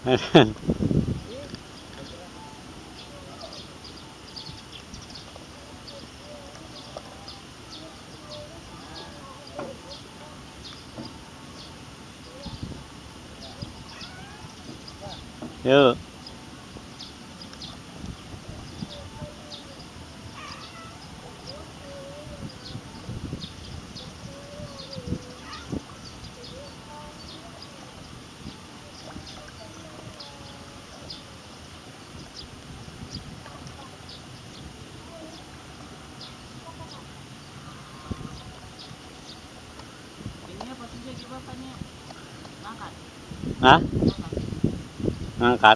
Yuk. Hah? Ngangkat.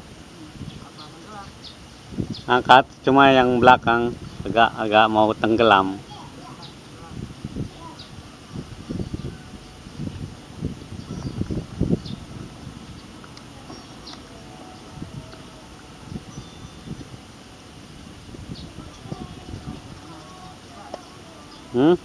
Angkat, cuma yang belakang agak mau tenggelam. Hmm?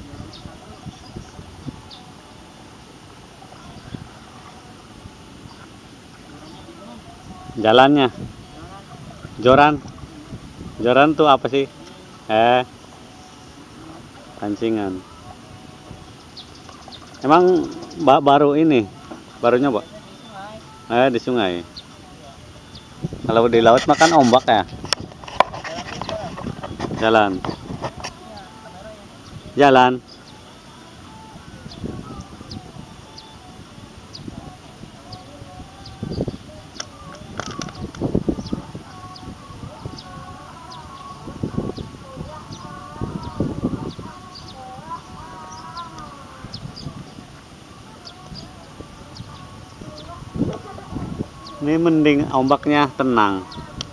Jalannya. Joran. Joran tuh apa sih? Pancingan. Emang baru ini? Baru nyoba? Di sungai. Kalau di laut makan ombak ya? Jalan. Jalan. Ini mending ombaknya tenang.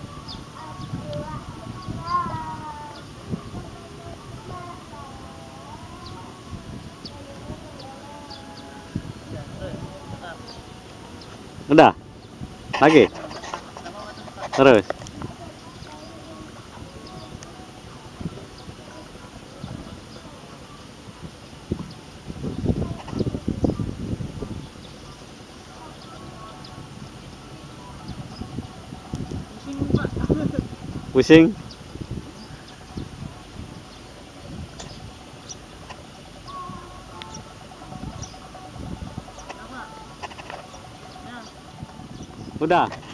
Udah? Lagi? Terus? Pusing? Udah?